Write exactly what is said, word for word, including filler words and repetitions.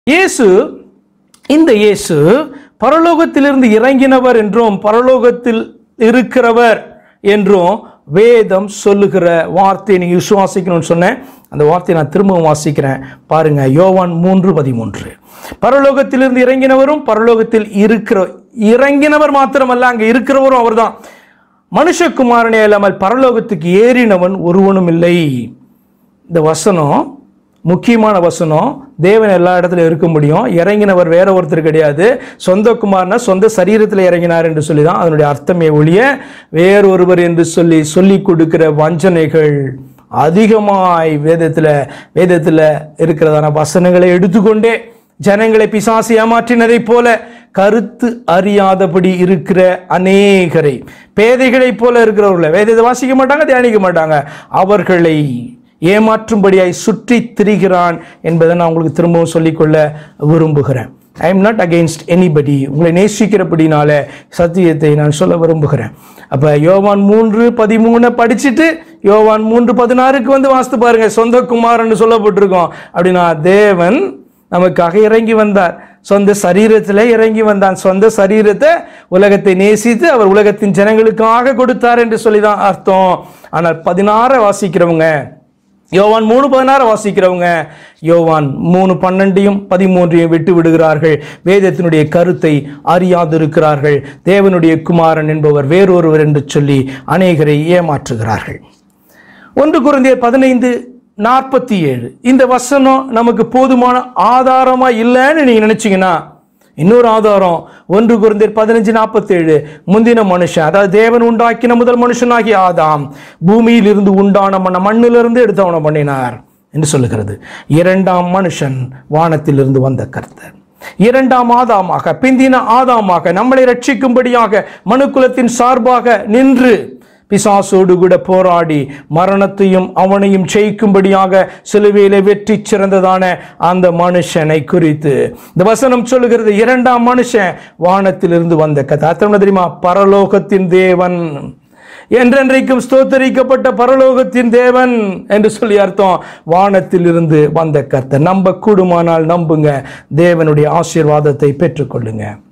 இயேசு இந்த இயேசு பரலோகத்திலிருந்து இறங்கினவர் என்றும் பரலோகத்தில் இருக்கிறவர் என்றும் வேதம் சொல்லுகிற வார்த்தையை நீங்க விசுவாசிக்கணும்னு சொன்னேன். அந்த வார்த்தையை நான் திரும்பவும் வாசிக்கிறேன் பாருங்க. யோவான் மூன்று பதிமூன்று. பரலோகத்திலிருந்து இறங்கினவரும் பரலோகத்தில் இருக்கிற இறங்கினவர் மாத்திரமல்ல, அங்க இருக்கிறவரும் அவர்தான். மனுஷகுமாரனே இல்லாமல் பரலோகத்துக்கு ஏறினவன் ஒருவனும் இல்லை. இந்த வசனம் முக்கியமான வசனம். தேவன் எல்லா இடத்துல இருக்க முடியும். இறங்கினவர் வேற ஒருத்தர் கிடையாது. சொந்த குமாரனா சொந்த சரீரத்தில் இறங்கினார் என்று சொல்லி தான் அதனுடைய அர்த்தமே ஒழிய வேறொருவர் என்று சொல்லி சொல்லி கொடுக்கிற வஞ்சனைகள் அதிகமாய் வேதத்தில் வேதத்தில் இருக்கிறதான வசனங்களை எடுத்துக்கொண்டே ஜனங்களை பிசாசு ஏமாற்றினதை போல கருத்து அறியாதபடி இருக்கிற அநேகரை, பேதைகளை போல இருக்கிறவர்களை வேதத்தை வாசிக்க மாட்டாங்க, தியானிக்க மாட்டாங்க, அவர்களை ஏமாற்றும்படியாய் சுற்றி திரிகிறான் என்பதை நான் உங்களுக்கு திரும்பவும் சொல்லிக்கொள்ள விரும்புகிறேன். I am not against anybody. உங்களை நேசிக்கிறபடினால சத்தியத்தை நான் சொல்ல விரும்புகிறேன். அப்ப யோவான் மூன்று பதிமூணு படிச்சுட்டு யோவான் மூன்று பதினாறுக்கு வந்து வாசித்து பாருங்க. சொந்த குமாரன் சொல்லப்பட்டிருக்கோம் அப்படின்னா தேவன் நமக்காக இறங்கி வந்தார். சொந்த சரீரத்தில் இறங்கி வந்தான். சொந்த சரீரத்தை உலகத்தை நேசித்து அவர் உலகத்தின் ஜனங்களுக்காக கொடுத்தார் என்று சொல்லிதான் அர்த்தம். ஆனால் பதினாறு வாசிக்கிறவங்க, யோவான் மூணு பதினாறு வாசிக்கிறவங்க யோவான் மூணு பன்னெண்டையும் பதிமூன்றையும் விட்டு விடுகிறார்கள். வேதத்தினுடைய கருத்தை அறியாதிருக்கிறார்கள். தேவனுடைய குமாரன் என்பவர் வேறொருவர் என்று சொல்லி அநேகரை ஏமாற்றுகிறார்கள். ஒன்று கொரிந்தியர் பதினைந்து நாற்பத்தி ஏழு. இந்த வசனம் நமக்கு போதுமான ஆதாரமா இல்லைன்னு நீங்க நினைச்சீங்கன்னா இன்னொரு ஆதாரம் ஒன்று கொரிந்தியர் பதினஞ்சு நாற்பத்தி ஏழு. முந்தின மனுஷன், அதாவது தேவன் உண்டாக்கின முதல் மனுஷனாகிய ஆதாம் பூமியில் இருந்து உண்டான மண்ண மண்ணிலிருந்து எடுத்தவன பண்ணினார் என்று சொல்லுகிறது. இரண்டாம் மனுஷன் வானத்திலிருந்து வந்த கர்த்தர். இரண்டாம் ஆதாமாக பிந்தின ஆதாமாக நம்மளை ரட்சிக்கும்படியாக மனுக்குலத்தின் சார்பாக நின்று பிசாசோடு கூட போராடி மரணத்தையும் அவனையும் ஜெயிக்கும்படியாக சிலுவையிலே வெற்றி சிறந்ததான அந்த மனுஷனை குறித்து இந்த வசனம் சொல்லுகிறது. இரண்டாம் மனுஷன் வானத்திலிருந்து வந்த கதை தெரியுமா? பரலோகத்தின் தேவன், என்றென்றைக்கும் ஸ்தோத்தரிக்கப்பட்ட பரலோகத்தின் தேவன் என்று சொல்லி அர்த்தம். வானத்தில் இருந்து வந்த கர்த்தர். நம்ப கூடுமானால் நம்புங்க. தேவனுடைய ஆசீர்வாதத்தை பெற்றுக்கொள்ளுங்க.